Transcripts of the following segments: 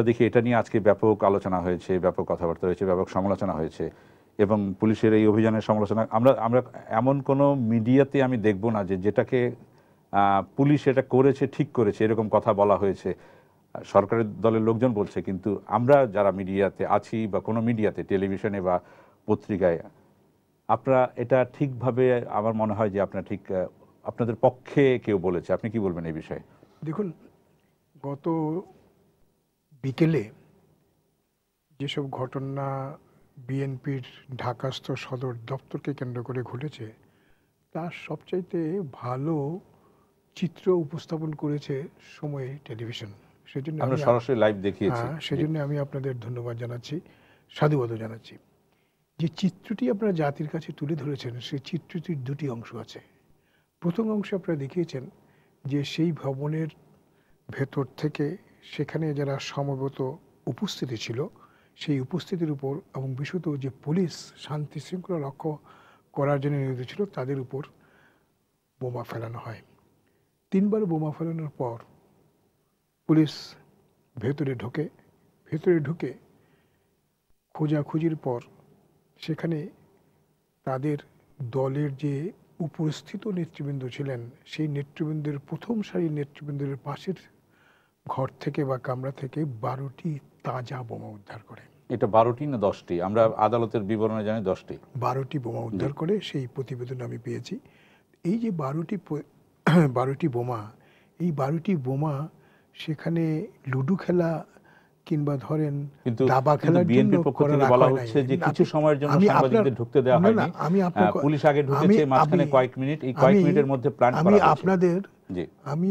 দেখি এটা নিয়ে আজকে ব্যাপক আলোচনা হয়েছে, ব্যাপক কথাবার্তা হয়েছে, ব্যাপক সমালোচনা হয়েছে এবং পুলিশের এই অভিযানের সমালোচনা আমরা এমন কোনো মিডিয়াতে আমি দেখব না যেটাকে পুলিশ এটা করেছে, ঠিক করেছে এরকম কথা বলা হয়েছে। সরকারের দলের লোকজন বলছে, কিন্তু আমরা যারা মিডিয়াতে আছি বা কোনো মিডিয়াতে, টেলিভিশনে বা পত্রিকায়, আপনারা এটা ঠিকভাবে, আমার মনে হয় যে আপনারা ঠিক আপনাদের পক্ষে কেউ বলেছে। আপনি কি বলবেন এই বিষয়ে? দেখুন, গত বিকেলে যেসব ঘটনা বিএনপির ঢাকাস্থ সদর দপ্তরকে কেন্দ্র করে ঘটেছে, তার সবচাইতে ভালো চিত্র উপস্থাপন করেছে সময় টেলিভিশন। সেজন্য আমরা সরাসরি লাইভ দেখিয়েছি। সেজন্য আমি আপনাদের ধন্যবাদ জানাচ্ছি, সাধুবাদও জানাচ্ছি। যে চিত্রটি আপনারা জাতির কাছে তুলে ধরেছেন, সেই চিত্রটির দুটি অংশ আছে। প্রথম অংশে আপনারা দেখিয়েছেন যে সেই ভবনের ভেতর থেকে সেখানে যারা সমবেত উপস্থিতি ছিল, সেই উপস্থিতির উপর এবং বিশেষত যে পুলিশ শান্তি শৃঙ্খলা রক্ষা করার জন্য নিয়োজিত ছিল তাদের উপর বোমা ফেলানো হয়। 3 বার বোমা ফেলানোর পর পুলিশ ভেতরে ঢুকে খোঁজাখুঁজির পর সেখানে তাদের দলের যে উপস্থিত নেতৃবৃন্দ ছিলেন, সেই নেতৃবৃন্দের প্রথম সারির নেতৃবৃন্দের পাশের ঘর থেকে বা কামরা থেকে 12টি তাজা বোমা উদ্ধার করে। এটা 12টি না 10টি? আমরা আদালতের বিবরণে জানি 10টি। 12টি বোমা উদ্ধার করে সেই প্রতিবেদন আমি পেয়েছি। এই যে 12টি বোমা, এই 12টি বোমা সেখানে লুডো খেলা কিংবা ধরেন দাবা খেলার জন্য বলা হচ্ছে যে কিছু সময়ের জন্য সাংবাদিকদের ঢুকতে দেওয়া হয়নি। পুলিশ আগে ঢুকেছে, মাঝখানে কয়েক মিনিট, এই কয়েক মিনিটের মধ্যে প্ল্যান করা হয়েছে। আমি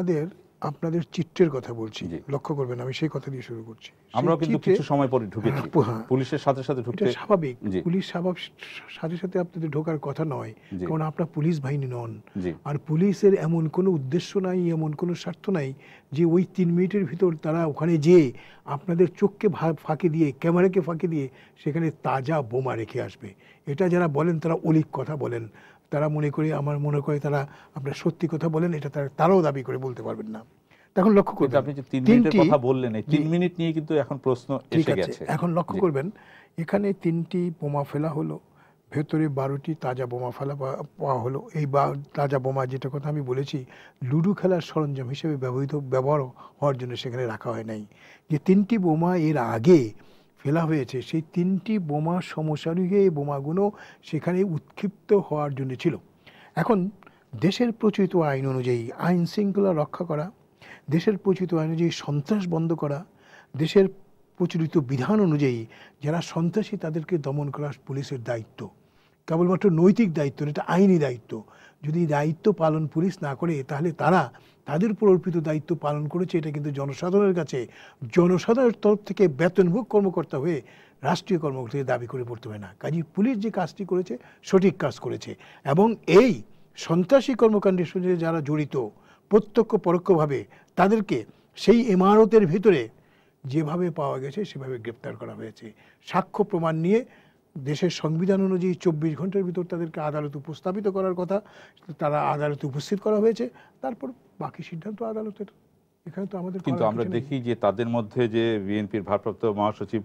আপনাদের চিত্রের কথা বলছি, লক্ষ্য করবেন, আমি সেই কথা দিয়ে শুরু করছি। আমরাও কিন্তু কিছু সময় পরে ঢুকেছি, পুলিশের সাথে সাথে ঢুকতে স্বাভাবিক। পুলিশ সাথে সাথে আপনাদের ঢোকার কথা নয়, কারণ আপনারা পুলিশ বাহিনী নন। আর পুলিশের এমন কোনো উদ্দেশ্য নাই, এমন কোনো স্বার্থ নাই যে ওই 3 মিনিটের ভিতর তারা ওখানে যেয়ে আপনাদের চোখকে ফাঁকি দিয়ে, ক্যামেরাকে ফাঁকি দিয়ে সেখানে তাজা বোমা রেখে আসবে। এটা যারা বলেন তারা অলিক কথা বলেন। তারা আমার মনে করে তারা আপনার সত্যি কথা বলেন, এটা তারাও দাবি করে বলতে পারবেন না। তখন লক্ষ্য করবেন, আপনি যে 3 মিনিটের কথা বললেন, এই 3 মিনিট নিয়ে কিন্তু এখন প্রশ্ন এসে গেছে। এখন লক্ষ্য করবেন, এখানে 3টি বোমা ফেলা হলো, ভেতরে 12টি তাজা বোমা পাওয়া হলো। এই তাজা বোমা, যেটা কথা আমি বলেছি, লুডো খেলার সরঞ্জাম হিসেবে ব্যবহার হওয়ার জন্য সেখানে রাখা হয় নাই। যে 3টি বোমা এর আগে ফেলা হয়েছে, সেই 3টি বোমা সমসাময়িক এই বোমাগুলো সেখানে উৎক্ষিপ্ত হওয়ার জন্য ছিল। এখন দেশের প্রচলিত আইন অনুযায়ী আইন শৃঙ্খলা রক্ষা করা, দেশের প্রচলিত আইন অনুযায়ী সন্ত্রাস বন্ধ করা, দেশের প্রচলিত বিধান অনুযায়ী যারা সন্ত্রাসী তাদেরকে দমন করা পুলিশের দায়িত্ব। কেবলমাত্র নৈতিক দায়িত্ব, এটা আইনি দায়িত্ব। যদি দায়িত্ব পালন পুলিশ না করে, তাহলে তাদের উপর অর্পিত দায়িত্ব পালন করেছে, এটা কিন্তু জনসাধারণের কাছে, জনসাধারণের তরফ থেকে বেতনভোগ কর্মকর্তা হয়ে রাষ্ট্রীয় কর্মকর্তাকে দাবি করে পড়তে হয় না। কাজেই পুলিশ যে কাজটি করেছে সঠিক কাজ করেছে। এবং এই সন্ত্রাসী কর্মকাণ্ডের সঙ্গে যারা জড়িত প্রত্যক্ষ পরোক্ষভাবে, তাদেরকে সেই ইমারতের ভিতরে যেভাবে পাওয়া গেছে সেভাবে গ্রেপ্তার করা হয়েছে। সাক্ষ্য প্রমাণ নিয়ে দেশের সংবিধান অনুযায়ী 24 ঘন্টার ভিতর তাদেরকে আদালতে উপস্থাপিত করার কথা, তারা আদালতে উপস্থিত করা হয়েছে। তারপর বাকি সিদ্ধান্ত আদালতের। এখানে তো আমাদের, কিন্তু আমরা দেখি যে তাদের মধ্যে যে বিএনপির ভারপ্রাপ্ত মহাসচিব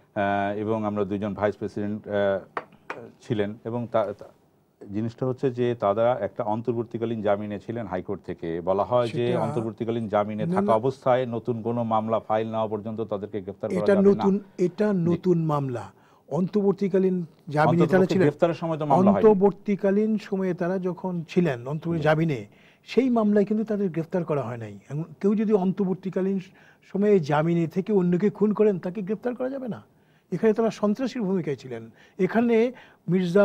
এবং আমরা 2জন ভাইস প্রেসিডেন্ট ছিলেন, এবং জিনিসটা হচ্ছে যে তারা একটা অন্তর্বর্তীকালীন জামিনে ছিলেন হাইকোর্ট থেকে। বলা হয় যে অন্তর্বর্তীকালীন জামিনে থাকা অবস্থায় নতুন কোনো মামলা ফাইল না হওয়া পর্যন্ত তাদেরকে গ্রেফতার করা যাবে না। এটা নতুন মামলা। অন্তর্বর্তীকালীন জামিনে তারা ছিলেন, গ্রেফতারের সময় তো মামলা হয়নি। অন্তর্বর্তীকালীন সময়ে তারা যখন ছিলেন অন্তর্বর্তী জামিনে, সেই মামলায় কিন্তু তাদের গ্রেফতার করা হয় নাই। কেউ যদি অন্তর্বর্তীকালীন সময়ে জামিনে থেকে অন্যকে খুন করেন, তাকে গ্রেফতার করা যাবে না। এখানে তারা সন্ত্রাসীর ভূমিকায় ছিলেন। এখানে মির্জা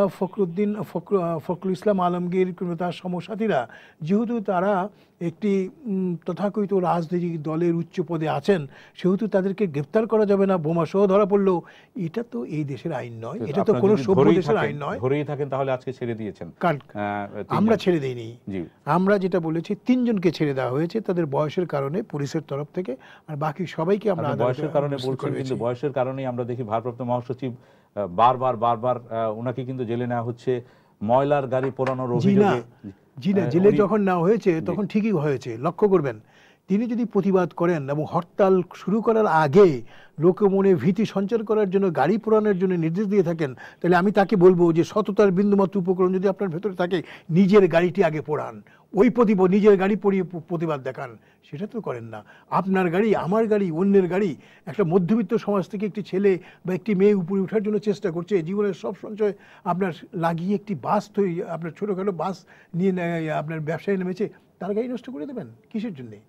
ফখরুল ইসলাম আলমগীর কিংবা তার সমসাথীরা, যেহেতু তারা একটি তথাকথিত রাজনৈতিক দলের উচ্চ পদে আছেন, সেহেতু তাদেরকে গ্রেপ্তার করা যাবে না, বোমা সহ ধরা পড়লো। এটা তো এই দেশের আইন নয়, এটা তো কোনো সভ্য দেশের আইন নয়। ধরেই থাকেন তাহলে আজকে ছেড়ে দিয়েছেন? আমরা ছেড়ে দিইনি। আমরা যেটা বলেছি, 3 জনকে ছেড়ে দেওয়া হয়েছে তাদের বয়সের কারণে পুলিশের তরফ থেকে, আর বাকি সবাইকে আমরা বয়সের কারণে বলছি। কিন্তু বয়সের কারণেই আমরা দেখি ভারপ্রাপ্ত মহাসচিব বারবার ওনাকে কিন্তু জেলে নেওয়া হচ্ছে ময়লার গাড়ি পোড়ানোর অভিযোগে। জি না, জেলে যখন নেওয়া হয়েছে তখন ঠিকই হয়েছে। লক্ষ্য করবেন, তিনি যদি প্রতিবাদ করেন এবং হরতাল শুরু করার আগে লোকে মনে ভীতি সঞ্চার করার জন্য গাড়ি পোড়ানোর জন্য নির্দেশ দিয়ে থাকেন, তাহলে আমি তাকে বলবো যে সততার বিন্দুমাত্র উপকরণ যদি আপনার ভেতরে থাকে, নিজের গাড়িটি আগে পোড়ান, ওই নিজের গাড়ি পড়িয়ে প্রতিবাদ দেখান। সেটা তো করেন না। আপনার গাড়ি, আমার গাড়ি, অন্যের গাড়ি, একটা মধ্যবিত্ত সমাজ থেকে একটি ছেলে বা একটি মেয়ে উপরে ওঠার জন্য চেষ্টা করছে, জীবনের সব সঞ্চয় আপনার লাগিয়ে একটি বাস তৈরি, আপনার ছোটোখাটো বাস নিয়ে আপনার ব্যবসায় নেমেছে, তার গাড়ি নষ্ট করে দেবেন কিসের জন্যে?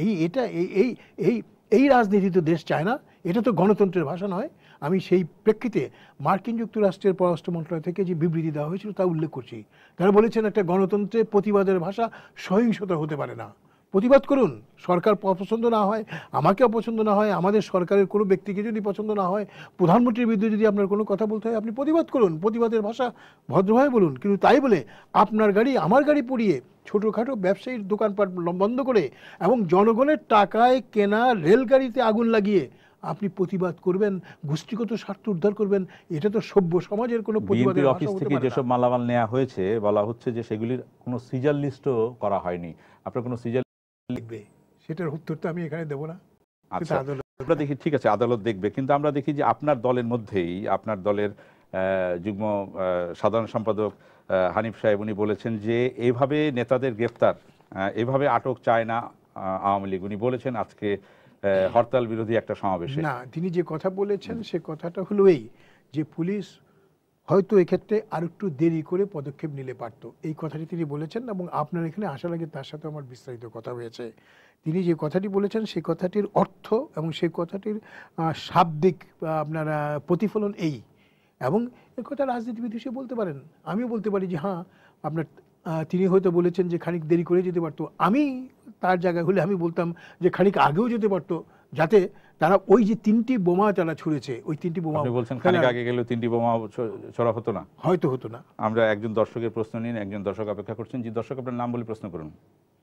এই রাজনীতি তো দেশ চায় না, এটা তো গণতন্ত্রের ভাষা নয়। আমি সেই প্রেক্ষিতে মার্কিন যুক্তরাষ্ট্রের পররাষ্ট্র মন্ত্রণালয় থেকে যে বিবৃতি দেওয়া হয়েছিল তা উল্লেখ করছি। তারা বলেছেন একটা গণতন্ত্রে প্রতিবাদের ভাষা সহিংসতা হতে পারে না। প্রতিবাদ করুন, সরকার পছন্দ না হয়, আমাকে অপছন্দ না হয়, আমাদের সরকারের কোনো ব্যক্তিকে যদি পছন্দ না হয়, প্রধানমন্ত্রীর বিরুদ্ধে যদি আপনার কোনো কথা বলতে হয়, আপনি প্রতিবাদ করুন, প্রতিবাদের ভাষা ভদ্রভাবে বলুন। কিন্তু তাই বলে আপনার গাড়ি আমার গাড়ি পুড়িয়ে ছোটোখাটো ব্যবসায়ীর দোকানপাট বন্ধ করে এবং জনগণের টাকায় কেনা রেলগাড়িতে আগুন লাগিয়ে আপনি প্রতিবাদ করবেন, গোষ্ঠীগত স্বার্থ উদ্ধার করবেন, এটা তো সভ্য সমাজের কোনো প্রতিবাদের ভাষা হতে পারে না। যেসব মালামাল নেওয়া হয়েছে বলা হচ্ছে যে সেগুলির কোনো সিজার লিস্টও করা হয়নি। আপনার কোনো সিজার লিখবে, সেটার উত্তর তো আমি এখানে দেবো না। আচ্ছা, আমরা দেখি, ঠিক আছে, আদালত দেখবে। কিন্তু আমরা দেখি যে আপনার দলের মধ্যেই, আপনার দলের যুগ্ম সাধারণ সম্পাদক হানিফ সাহেব উনি বলেছেন যে এইভাবে নেতাদের গ্রেফতার, এইভাবে আটক চায় না আওয়ামী লীগ। উনি বলেছেন আজকে হরতাল বিরোধী একটা সমাবেশে। না, তিনি যে কথা বলেছেন সে কথাটা হলো এই যে পুলিশ হয়তো এক্ষেত্রে আর একটু দেরি করে পদক্ষেপ নিলে পারত, এই কথাটি তিনি বলেছেন। এবং আপনার এখানে আসার আগে তার সাথে আমার বিস্তারিত কথা হয়েছে। তিনি যে কথাটি বলেছেন সেই কথাটির অর্থ এবং সেই কথাটির শাব্দিক আপনার প্রতিফলন এই, এবং এ কথা রাজনীতিবিদ হিসেবে বলতে পারেন, আমিও বলতে পারি যে হ্যাঁ আপনার তিনি হয়তো বলেছেন যে খানিক দেরি করে যেতে পারতো। আমি তার জায়গায় হলে আমি বলতাম যে খানিক আগেও যেতে পারতো, যাতে তারা ওই যে 3টি বোমা তারা ছুঁড়েছে, ওই 3টি বোমা, আপনি বলছেন খানিক আগে গেলেও 3টি বোমা ছোড়া হতো না, হয়তো হতো না। আমরা একজন দর্শকের প্রশ্ন নিন, একজন দর্শক অপেক্ষা করছেন। জি দর্শক, আপনার নাম বলে প্রশ্ন করুন।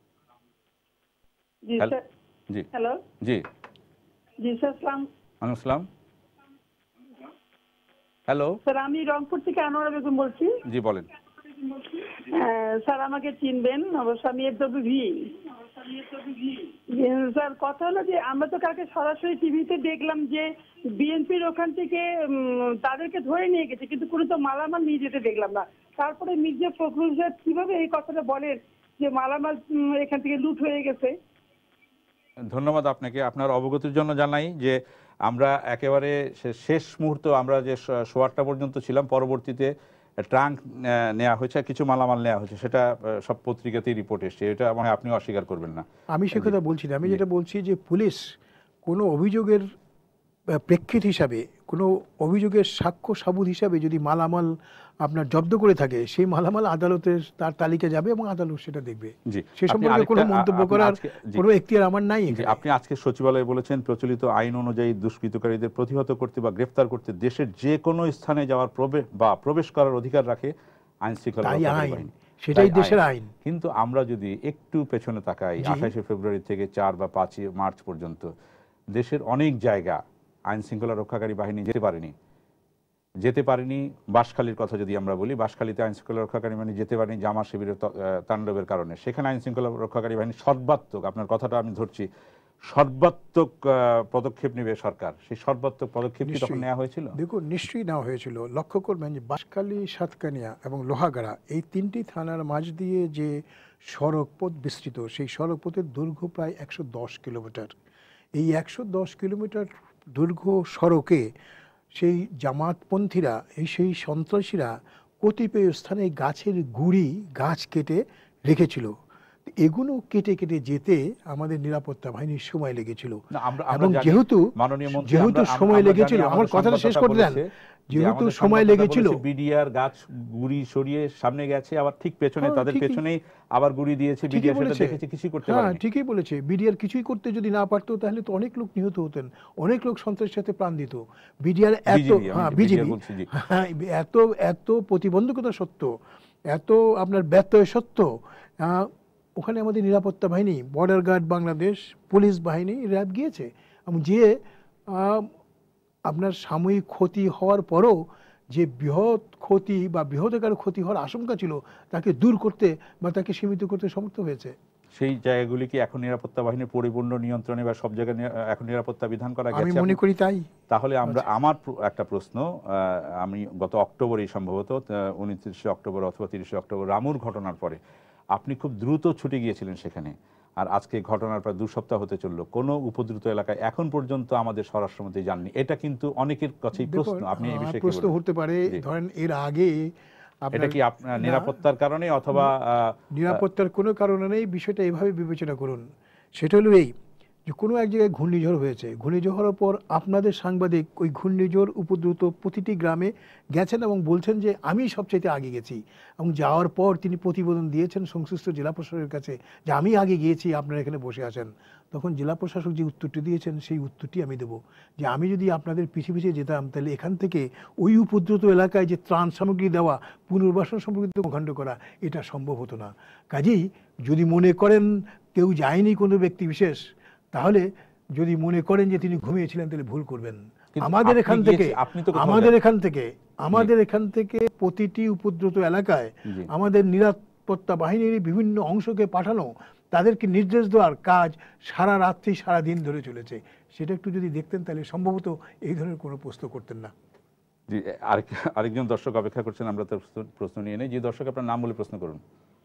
জি স্যার। জি হ্যালো। জি জি স্যার, আসসালাম। হ্যালো স্যার, আমি রংপুর থেকে আনোয়ারা বেগম বলছি। জি বলেন। স্যার আমাকে চিনবেন অবশ্য, আমি FWV। স্যার কথা হলো যে আমরা তো কালকে সরাসরি টিভিতে দেখলাম যে বিএনপির ওখান থেকে তাদেরকে ধরে নিয়ে গেছে, কিন্তু কোনো তো মালামাল নিয়ে যেতে দেখলাম না। তারপরে মির্জা ফখরুল সাহেব কিভাবে এই কথাটা বলেন যে মালামাল এখান থেকে লুট হয়ে গেছে? ধন্যবাদ আপনাকে। আপনার অবগতির জন্য জানাই যে আমরা একেবারে শেষ মুহূর্ত, আমরা যে 8:15 পর্যন্ত ছিলাম, পরবর্তীতে ট্রাঙ্ক নেওয়া হয়েছে, কিছু মালামাল নেওয়া হয়েছে, সেটা সব পত্রিকাতেই রিপোর্ট এসছে। এটা মানে আপনিও অস্বীকার করবেন না। আমি সে কথা বলছি না, আমি যেটা বলছি যে পুলিশ কোনো অভিযোগের প্রেক্ষিত হিসাবে, কোনো অভিযোগের সাক্ষ্য সাবুত হিসাবে যদি মালামাল আপনার জব্দ করে থাকে, সেই মালামাল আদালতের তার তালিকা যাবে এবং আদালত সেটা দেখবে। সে সম্পর্কে কোনো মন্তব্য করার কোনো এখতিয়ার আমার নাই। আপনি আজকে সচিবালয়ে বলেছেন প্রচলিত আইন অনুযায়ী দুষ্কৃতকারীদের প্রতিহত করতে বা গ্রেফতার করতে দেশের যে কোনো স্থানে যাওয়ার প্রবেশ করার অধিকার রাখে আইন শৃঙ্খলা বাহিনী, সেটাই দেশের আইন। কিন্তু আমরা যদি একটু পেছনে তাকাই, 28শে ফেব্রুয়ারি থেকে 4 বা 5 মার্চ পর্যন্ত দেশের অনেক জায়গা আইন শৃঙ্খলা রক্ষাকারী বাহিনী যেতে পারেনি। বাঁশখালীর কথা যদি আমরা বলি, বাঁশখালীতে আইন শৃঙ্খলা রক্ষাকারী বাহিনী যেতে পারেনি জামা শিবিরের তাণ্ডবের কারণে। সেখানে আইন শৃঙ্খলা রক্ষাকারী বাহিনী সর্বাত্মক, আপনার কথাটা আমি ধরছি, সর্বাত্মক পদক্ষেপ নেবে সরকার। সেই সর্বাত্মক পদক্ষেপ কি তখন নেওয়া হয়েছিল? দেখুন, নিশ্চয়ই নেওয়া হয়েছিল। লক্ষ্য করবেন যে বাঁশখালী, সাতকানিয়া এবং লোহাগাড়া এই 3টি থানার মাঝ দিয়ে যে সড়ক পথ বিস্তৃত, সেই সড়ক পথের দৈর্ঘ্য প্রায় 110 কিলোমিটার। এই 110 কিলোমিটার দৈর্ঘ্য সড়কে সেই জামাতপন্থীরা, সেই সন্ত্রাসীরা কতিপয় স্থানে গাছের গুঁড়ি, গাছ কেটে রেখেছিল। এগুলো কেটে কেটে যেতে আমাদের নিরাপত্তা বাহিনীর সময় লেগেছিল। এবং যেহেতু সময় লেগেছিল, আমার কথাটা শেষ করে দেন, যেহেতু সময় লেগেছিল, বিডিআর গাছ গুড়ি সরিয়ে সামনে গেছে, আবার ঠিক পেছনে তাদের পেছনেই আবার গুড়ি দিয়েছে, বিডিআর সেটা দেখেছে, কিছুই করতে পারেনি। হ্যাঁ, ঠিকই বলেছে। বিডিআর কিছুই করতে যদি না পারতো তাহলে তো অনেক লোক নিহত হতেন, অনেক লোক সন্ত্রাসের সাথে প্রাণ দিত। বিডিআর এত প্রতিবন্ধকতা সত্ত্বেও, এত আপনার ব্যত্যয় সত্ত্বেও ওখানে আমাদের নিরাপত্তা বাহিনী, বর্ডার গার্ড বাংলাদেশ, পুলিশ বাহিনী, র্যাব গিয়েছে এবং যে আপনার সাময়িক ক্ষতি হওয়ার পরও যে বৃহৎ ক্ষতি বা বৃহদাকার ক্ষতি হওয়ার আশঙ্কা ছিল তাকে দূর করতে বা তাকে সীমিত করতে সমর্থ হয়েছে। সেই জায়গাগুলি কি এখন নিরাপত্তা বাহিনীর পরিপূর্ণ নিয়ন্ত্রণে বা সব জায়গায় এখন নিরাপত্তা বিধান করা গেছে? আমি মনে করি তাই। তাহলে আমরা একটা প্রশ্ন, আমি গত অক্টোবরেই সম্ভবত 29 অক্টোবর অথবা 30 অক্টোবর রামুর ঘটনার পরে আপনি খুব দ্রুত ছুটে গিয়েছিলেন সেখানে, আর আজকে ঘটনার প্রায় 2 সপ্তাহ হতে চললো, কোনো উপদ্রুত এলাকায় এখন পর্যন্ত আমাদের স্বরাষ্ট্রমন্ত্রী যাননি। এটা কিন্তু অনেকের কাছেই প্রশ্ন, আপনি এই বিষয়ে প্রশ্ন হতে পারে। ধরেন এর আগে এটা কি আপনার নিরাপত্তার কারণে অথবা নিরাপত্তার কোনো কারণে নেই, বিষয়টা এভাবে বিবেচনা করুন। সেটা হলো এই যে কোনো এক জায়গায় ঘূর্ণিঝড় হয়েছে, ঘূর্ণিঝড় হওয়ার পর আপনাদের সাংবাদিক ওই ঘূর্ণিঝড় উপদ্রুত প্রতিটি গ্রামে গেছেন এবং বলছেন যে আমি সবচাইতে আগে গেছি, এবং যাওয়ার পর তিনি প্রতিবেদন দিয়েছেন সংশ্লিষ্ট জেলা প্রশাসকের কাছে যে আমি আগে গিয়েছি, আপনারা এখানে বসে আছেন। তখন জেলা প্রশাসক যে উত্তরটি দিয়েছেন সেই উত্তরটি আমি দেব, যে আমি যদি আপনাদের পিছিয়ে পিছিয়ে যেতাম তাহলে এখান থেকে ওই উপদ্রুত এলাকায় যে ত্রাণ সামগ্রী দেওয়া, পুনর্বাসন সম্পর্কিত কর্মকাণ্ড করা, এটা সম্ভব হতো না। কাজেই যদি মনে করেন কেউ যায়নি কোনো ব্যক্তি বিশেষ, তাহলে যদি মনে করেন যে তিনি ঘুমিয়েছিলেন তাহলে ভুল করবেন। আমাদের এখান থেকে প্রতিটি উপদ্রুত এলাকায় আমাদের নিরাপত্তা বাহিনীর বিভিন্ন অংশকে পাঠানো, তাদেরকে নির্দেশ দেওয়ার কাজ সারা রাত্রি সারা দিন ধরে চলেছে। সেটা একটু যদি দেখতেন তাহলে সম্ভবত এই ধরনের কোনো প্রশ্ন করতেন না। জি, আরেকজন দর্শক অপেক্ষা করছেন, আমরা তার প্রশ্ন নিয়ে নেই। জি দর্শক, আপনার নাম বলে প্রশ্ন করুন।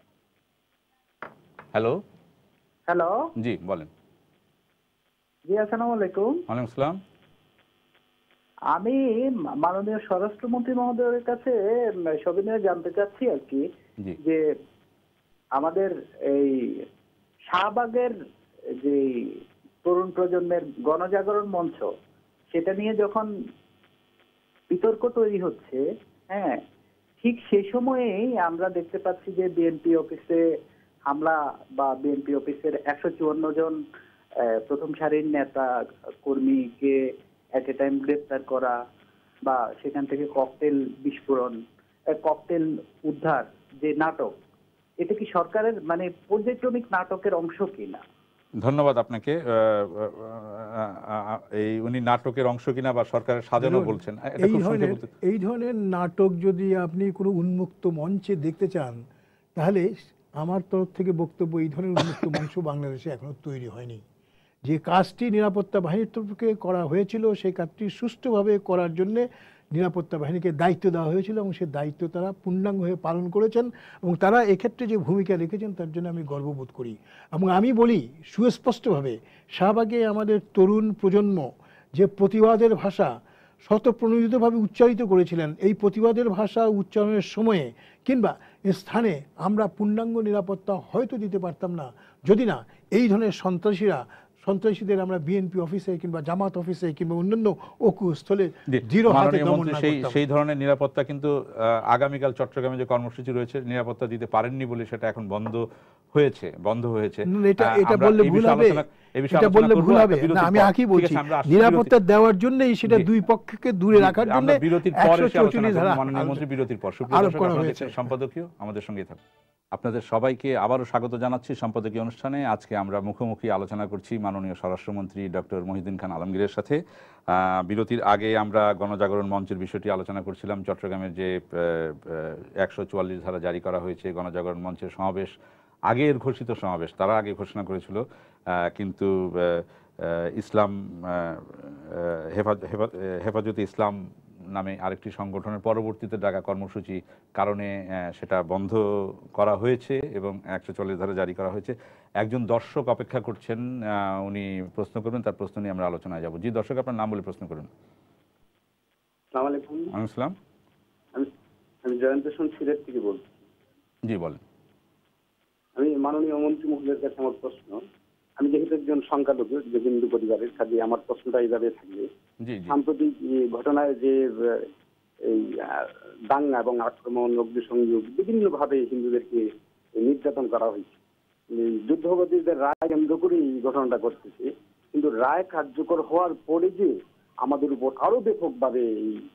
হ্যালো। জি বলেন। জি আসসালামু আলাইকুম। ওয়ালাইকুম আসসালাম। আমি মাননীয় স্বরাষ্ট্রমন্ত্রী মহোদয়ের কাছে সবিনয়ে জানতে চাচ্ছি আর কি, যে আমাদের এই শাহবাগের যে তরুণ প্রজন্মের গণজাগরণ মঞ্চ, সেটা নিয়ে যখন বিতর্ক তৈরি হচ্ছে, হ্যাঁ, ঠিক সেই সময়েই আমরা দেখতে পাচ্ছি যে বিএনপি অফিসে হামলা বা বিএনপি অফিসের 154 জন প্রথম সারির নেতা কর্মীকে এট এ টাইম গ্রেপ্তার করা, বা সেখান থেকে ককটেল বিস্ফোরণ, ককটেল উদ্ধার যে নাটক, এটা কি সরকারের মানে পর্যায়ক্রমিক নাটকের অংশ কিনা? ধন্যবাদ আপনাকে। উনি নাটকের অংশ কিনা বা সরকারের সাজানো বলছেন, এই ধরনের নাটক যদি আপনি কোনো উন্মুক্ত মঞ্চে দেখতে চান, তাহলে আমার তরফ থেকে বক্তব্য, এই ধরনের উন্মুক্ত মঞ্চ বাংলাদেশে এখনো তৈরি হয়নি। যে কাজটি নিরাপত্তা বাহিনীর তরফে করা হয়েছিল, সেই কাজটি সুষ্ঠুভাবে করার জন্য নিরাপত্তা বাহিনীকে দায়িত্ব দেওয়া হয়েছিল, এবং সেই দায়িত্ব তারা পূর্ণাঙ্গভাবে পালন করেছেন, এবং তারা এক্ষেত্রে যে ভূমিকা রেখেছেন তার জন্য আমি গর্ববোধ করি। এবং আমি বলি সুস্পষ্টভাবে, শাহবাগে আমাদের তরুণ প্রজন্ম যে প্রতিবাদের ভাষা স্বতঃপ্রণোদিতভাবে উচ্চারিত করেছিলেন, এই প্রতিবাদের ভাষা উচ্চারণের সময়ে কিংবা স্থানে আমরা পূর্ণাঙ্গ নিরাপত্তা হয়তো দিতে পারতাম না, যদি না এই ধরনের সন্ত্রাসীদের আমরা বিএনপি অফিসে কিংবা জামাত অফিসে কিংবা অন্যান্য স্থলে দৃঢ় হাতে দমন না করতাম। সেই ধরনের নিরাপত্তা কিন্তু আগামীকাল চট্টগ্রামে যে কর্মসূচি রয়েছে, নিরাপত্তা দিতে পারেননি বলে সেটা এখন বন্ধ হয়েছে। এটা বললে ভুল হবে না, আমি আকি বলছি নিরাপত্তা দেওয়ার জন্যই সেটা দুই পক্ষকে দূরে রাখার জন্য বিরতির পর মাননীয় মন্ত্রী বিরতির পর সম্পাদকীয় আমাদের সঙ্গে থাকুন। আপনাদের সবাইকে আবারও স্বাগত জানাচ্ছি সম্পাদকীয় অনুষ্ঠানে। আজকে আমরা মুখোমুখি আলোচনা করছি মাননীয় স্বরাষ্ট্রমন্ত্রী ডক্টর মহিউদ্দিন খান আলমগীরের সাথে। বিরতির আগে আমরা গণজাগরণ মঞ্চের বিষয়টি আলোচনা করছিলাম। চট্টগ্রামের যে 144 ধারা জারি করা হয়েছে, গণজাগরণ মঞ্চের সমাবেশ, আগের ঘোষিত সমাবেশ, তারা আগে ঘোষণা করেছিল, কিন্তু ইসলাম হেফাজতে ইসলাম নামে আরেকটি সংগঠনের পরবর্তীতে ডাকা কর্মসূচি কারণে সেটা বন্ধ করা হয়েছে এবং 144 ধারা জারি করা হয়েছে। একজন দর্শক অপেক্ষা করছেন, উনি প্রশ্ন করবেন, তার প্রশ্ন নিয়ে আমরা আলোচনায় যাব। জি দর্শক, আপনার নাম বলে প্রশ্ন করুন। আসসালামু আলাইকুম। ওয়ালাইকুম আসসালাম। আমি জয়ন্ত হোসেন সিলেট থেকে বলছি। জি বলেন। আমি মাননীয় মন্ত্রী মহোদয়ের কাছে আমার প্রশ্ন, আমি যেহেতু একজন সংখ্যালঘু যে হিন্দু পরিবারের, কাজে আমার প্রশ্নটা এইভাবে থাকবে। সাম্প্রতিক যুদ্ধঘটনায় যে এই দাঙ্গা এবং আক্রমণ, অগ্নিসংযোগ, বিভিন্ন ভাবে হিন্দুদেরকে নির্যাতন করা হয়েছে। যুদ্ধবাদীদের রায় কেন্দ্র করে এই ঘটনাটা ঘটতেছে, কিন্তু রায় কার্যকর হওয়ার পরে যে আমাদের উপর আরো ব্যাপকভাবে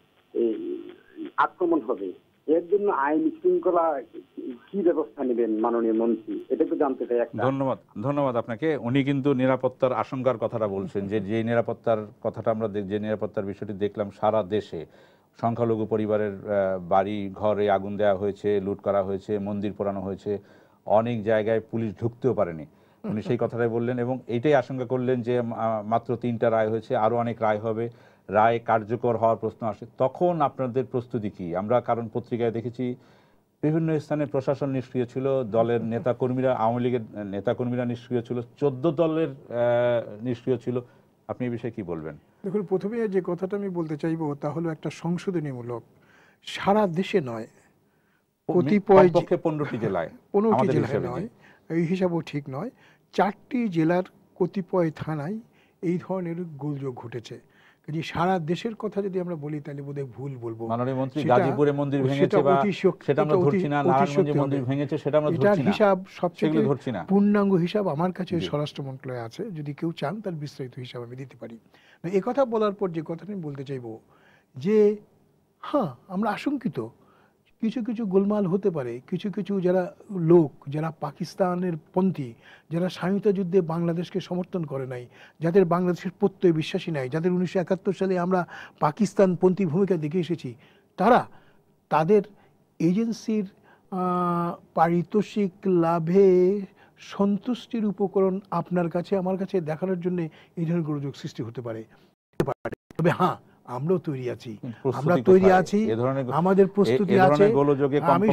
আক্রমণ হবে, এর জন্য আইন শৃঙ্খলা কি ব্যবস্থা নেবেন মাননীয় মন্ত্রী, এটা তো জানতে চাই। ধন্যবাদ আপনাকে। উনি কিন্তু নিরাপত্তার আশঙ্কার কথাটা বলছেন, যে নিরাপত্তার কথাটা আমরা যে নিরাপত্তার বিষয়টি দেখলাম, সারা দেশে সংখ্যালঘু পরিবারের বাড়ি ঘরে আগুন দেওয়া হয়েছে, লুট করা হয়েছে, মন্দির পোড়ানো হয়েছে, অনেক জায়গায় পুলিশ ঢুকতেও পারেনি। উনি সেই কথাটাই বললেন এবং এইটাই আশঙ্কা করলেন যে মাত্র 3টা রায় হয়েছে, আরো অনেক রায় হবে, রায় কার্যকর হওয়ার প্রশ্ন আসে, তখন আপনাদের প্রস্তুতি কি? আমরা কারণ পত্রিকায় দেখেছি বিভিন্ন স্থানে প্রশাসন নিষ্ক্রিয় ছিল, দলের নেতাকর্মীরা, আওয়ামী লীগের নেতাকর্মীরা নিষ্ক্রিয় ছিল, 14 দলের নিষ্ক্রিয় ছিল। আপনি এই বিষয়ে কি বলবেন? দেখুন, প্রথমে যে কথাটা আমি বলতে চাইবো তা হলো একটা সংশোধনীমূলক, সারা দেশে নয়, কতিপয় 15টি জেলায়, 15টি জেলায় নয়, এই হিসাবও ঠিক নয়, 4টি জেলার কতিপয় থানায় এই ধরনের গোলযোগ ঘটেছে। কাজে সারা দেশের কথা যদি আমরা বলি তাহলে বোধহয় ভুল বলবো। মাননীয় মন্ত্রী, গাজীপুরে মন্দির ভেঙেছে বা সেটা আমরা ধরছি না, নারায়ণগঞ্জে মন্দির ভেঙেছে সেটা আমরা ধরছি না, এটার হিসাব সবচেয়ে ধরছি না, পূর্ণাঙ্গ হিসাব আমার কাছে স্বরাষ্ট্র মন্ত্রণালয়ে আছে, যদি কেউ চান তার বিস্তারিত হিসাব আমি দিতে পারি। এই কথা বলার পর যে কথাটা আমি বলতে চাইবো যে হ্যাঁ, আমরা আশঙ্কিত, কিছু কিছু গোলমাল হতে পারে, কিছু কিছু যারা লোক, যারা পাকিস্তানের পন্থী, যারা স্বাধীনতা যুদ্ধে বাংলাদেশকে সমর্থন করে নাই, যাদের বাংলাদেশের প্রত্যয় বিশ্বাসী নাই, যাদের 1971 সালে আমরা পাকিস্তানপন্থী ভূমিকা দেখে এসেছি, তারা তাদের এজেন্সির পারিতোষিক লাভে সন্তুষ্টির উপকরণ আপনার কাছে আমার কাছে দেখানোর জন্য এই ধরনের গোলযোগ সৃষ্টি হতে পারে। তবে হ্যাঁ, আমরাও তৈরি আছি, আমরা তৈরি আছি, আমাদের প্রস্তুতি আছে। আমি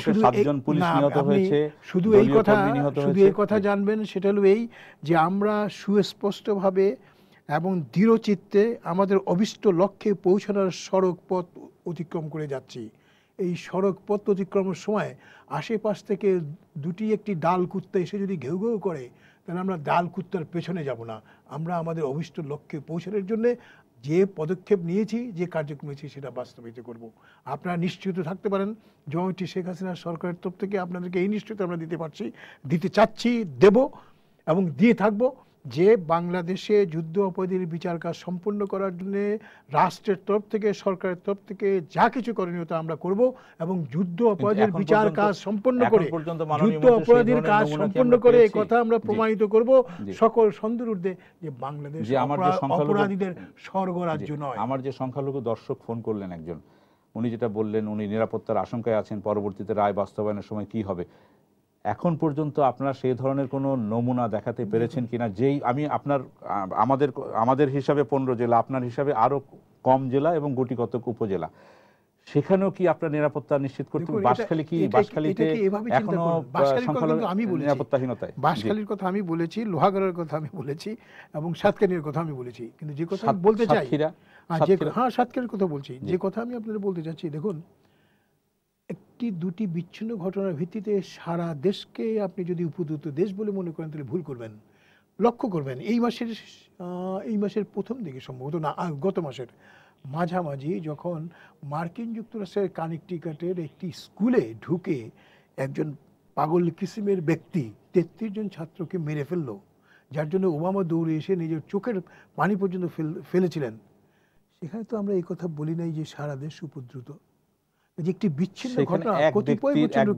শুধু এই কথা জানবেন, সেটা হলো এই যে আমরা সুস্পষ্টভাবে এবং দৃঢ়চিত্তে আমাদের অভিষ্ট লক্ষ্যে পৌঁছানোর সড়ক পথ অতিক্রম করে যাচ্ছি। এই সড়ক পথ অতিক্রমের সময় আশেপাশ থেকে একটি ডাল কুত্তা এসে যদি ঘেউ ঘেউ করে, তাহলে আমরা ডাল কুত্তার পেছনে যাব না, আমরা আমাদের অভিষ্ট লক্ষ্যে পৌঁছানোর জন্য যে পদক্ষেপ নিয়েছি, যে কার্যক্রম নিয়েছি সেটা বাস্তবায়িত করব। আপনারা নিশ্চিত থাকতে পারেন, জয়টি শেখ হাসিনা সরকারের তরফ থেকে আপনাদেরকে এই নিশ্চিত আমরা দিতে চাচ্ছি, দেব এবং দিয়ে থাকবো যে বাংলাদেশে যুদ্ধ অপরাধীর বিচার কাজ সম্পন্ন করার জন্য রাষ্ট্রের তরফ থেকে, সরকারের তরফ থেকে যা কিছু করণীয় তা আমরা করব এবং যুদ্ধ অপরাধীর বিচার কাজ সম্পন্ন করে, যুদ্ধ অপরাধীর কাজ সম্পন্ন করে এই কথা আমরা প্রমাণিত করব সকল সন্দেহের ঊর্ধ্বে যে বাংলাদেশ অপরাধীদের স্বর্গরাজ্য নয়। আমার যে সংখ্যালঘু দর্শক ফোন করলেন একজন, উনি যেটা বললেন, উনি নিরাপত্তার আশঙ্কায় আছেন, পরবর্তীতে রায় বাস্তবায়নের সময় কি হবে, এখন পর্যন্ত আপনারা সেই ধরনের কোনো নমুনা দেখাতে পেরেছেন কিনা? যেই আমি আমাদের হিসাবে 15 জেলা, আপনার হিসাবে আরো কম জেলা এবং গুটি কতক উপজেলা, সেখানেও কি আপনার নিরাপত্তা নিশ্চিত করতে? বাঁশখালীতে এখনো নিরাপত্তাহীনতায়, বাঁশখালীর কথা আমি বলেছি, লোহাগড়ার কথা আমি বলেছি এবং সাতকানির কথা আমি বলেছি, কিন্তু যে কথা বলতে চাই, হ্যাঁ সাতকানির কথা বলছি, যে কথা আমি আপনাদের বলতে চাচ্ছি, দেখুন, একটি দুটি বিচ্ছিন্ন ঘটনার ভিত্তিতে সারা দেশকে আপনি যদি উপযুক্ত দেশ বলে মনে করেন তাহলে ভুল করবেন। লক্ষ্য করবেন, এই মাসের প্রথম দিকে, সম্ভবত না গত মাসের মাঝামাঝি, যখন মার্কিন যুক্তরাষ্ট্রের কানেকটিকাটের একটি স্কুলে ঢুকে একজন পাগল কিসিমের ব্যক্তি 33 জন ছাত্রকে মেরে ফেলল, যার জন্য ওবামা দৌড়ে এসে নিজের চোখের পানি পর্যন্ত ফেলেছিলেন, সেখানে তো আমরা এই কথা বলি নাই যে সারা দেশ উপদ্রুত। একটি বিচ্ছিন্ন ঘটনা, কতিপয়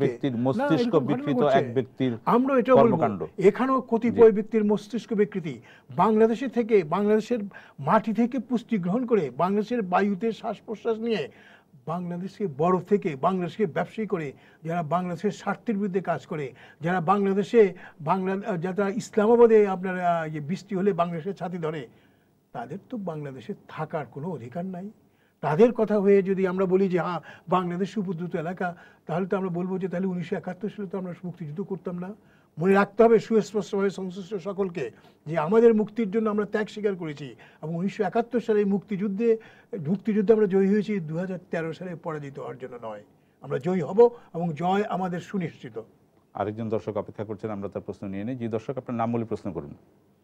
আমরা এটা বলবো, এখানেও কতিপয় ব্যক্তির মস্তিষ্ক বিকৃতি, বাংলাদেশের মাটি থেকে পুষ্টি গ্রহণ করে, বাংলাদেশের বায়ুতে শ্বাস প্রশ্বাস নিয়ে, বাংলাদেশকে বরফ থেকে বাংলাদেশকে ব্যবসায়ী করে, যারা বাংলাদেশের স্বার্থের বিরুদ্ধে কাজ করে, যারা যারা ইসলামাবাদে আপনার বৃষ্টি হলে বাংলাদেশের ছাতি ধরে, তাদের তো বাংলাদেশে থাকার কোনো অধিকার নাই। তাদের কথা হয়ে যদি আমরা বলি যে হ্যাঁ বাংলাদেশ উপদ্রুত এলাকা, তাহলে তো আমরা বলবো যে তাহলে 1971 সালে তো আমরা মুক্তিযুদ্ধ করতাম না। মনে রাখতে হবে সুস্পষ্টভাবে সংশ্লিষ্ট সকলকে যে আমাদের মুক্তির জন্য আমরা ত্যাগ স্বীকার করেছি এবং 1971 সালে মুক্তিযুদ্ধে আমরা জয়ী হয়েছি 2013 সালে পরাজিত হওয়ার জন্য নয়। আমরা জয়ী হব এবং জয় আমাদের সুনিশ্চিত। আরেকজন দর্শক অপেক্ষা করছেন, আমরা তার প্রশ্ন নিয়ে নিই। জি দর্শক, আপনার নাম বলে প্রশ্ন করুন।